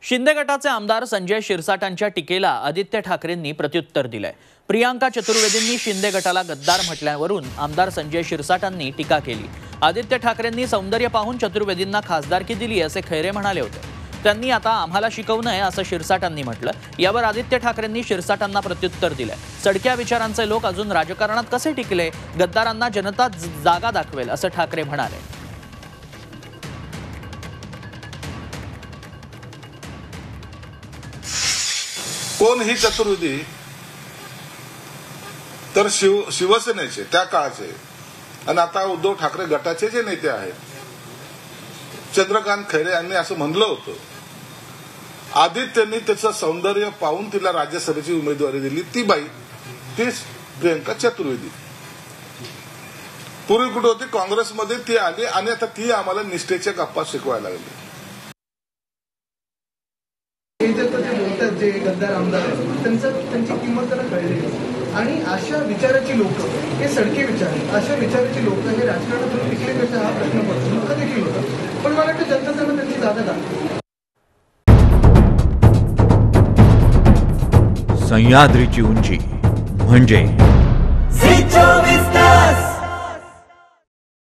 शिंदे गटाचे आमदार संजय शिरसाटांच्या टीकेला आदित्य ठाकरेंनी प्रत्युत्तर दिलंय। प्रियांका चतुर्वेदींनी शिंदे गटाला गद्दार म्हटल्यावरून आमदार संजय शिरसाटांनी टीका केली। आदित्य ठाकरेंनी सौंदर्य पाहून चतुर्वेदींना खासदारकी दिली असे खैरे म्हणाले होते। त्यांनी आता आम्हाला शिकवू नये असं शिरसाटांनी म्हटलं। यावर आदित्य ठाकरेंनी शिरसाटांना प्रत्युत्तर दिलंय। सडक्या विचारांचे लोक अजून राजकारणात कसे टिकले? गद्दारांना जनता जागा दाखवेल असं ठाकरे म्हणाले। कोण ही चतुर्वेदी तर शिवसेनेचे त्या काळाचे आणि आता उद्धव ठाकरे गटाचे जे नेते आहेत, चंद्रकांत खैरे यांनी असं म्हणलं होतं, आदित्यनी त्याचं सौंदर्य पाहून तिला राज्यसभेची उमेदवारी दिली। ती बाई तीच प्रियंका चतुर्वेदी पूर्वी कुठे होती? काँग्रेसमध्ये ती आली आणि आता ती आम्हाला निष्ठेच्या गप्पा शिकवायला लागली। जे गद्दार आमदार आहेत त्यांची किंमत त्यांना कळली आणि अशा विचाराची लोक हे सडके विचार, अशा विचाराची लोक हे राजकारणातून टिकले कसे हा प्रश्न पडतो। दुःख देखील होतं, पण मला वाटतं जनता त्यांना त्यांची जागा दाखवते। सह्याद्रीची उंची म्हणजे